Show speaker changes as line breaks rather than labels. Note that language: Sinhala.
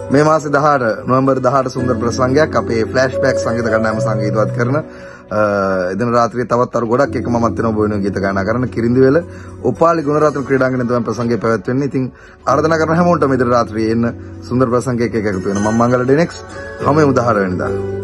මේ මාසේ 18 නොවැම්බර් 18 සුන්දර ප්‍රසංගයක් අපේ ෆ්ලෑෂ්බැක් සංගීත කණ්ඩායම සංගීතවත් කරන එදින රාත්‍රියේ තවත් අර ගොඩක් එක මමත් වෙනවා ඔබ වෙනුවෙන් ගීත ගායනා කරන කිරින්දිවැල උපාලි ගුණරත්න ක්‍රීඩාංගණයේ තමයි ප්‍රසංගය පැවැත්වෙන්නේ. ඉතින් ආරාධනා කරන හැමෝටම ඉදිරි රාත්‍රියේ එන්න සුන්දර ප්‍රසංගයක එකතු වෙන මම මංගල ඩෙනෙක්ස් හැම 18 වෙනිදා